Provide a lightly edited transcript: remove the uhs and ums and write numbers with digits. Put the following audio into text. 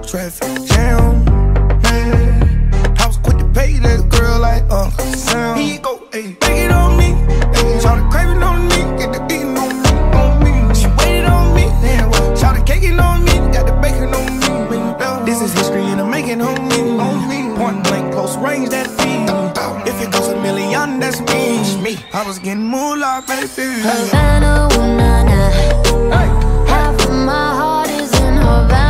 traffic jam, man. I was quick to pay that girl like Uncle Sam. Here you go, ayy, take it on me. Shout the craving on me, get the beating on me. She waited on me, shout the caking on me, got the bacon on me. This is history and I'm making on me. Point blank, close range, that feed. If it goes a million, that's me. I was getting moolah, baby. Havana, ooh, nah, nah. Half of my heart is in Havana.